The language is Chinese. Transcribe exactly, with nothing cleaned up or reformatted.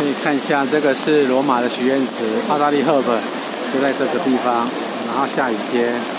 可以看一下，这个是罗马的许愿池，奥黛丽·赫本就在这个地方。然后下雨天。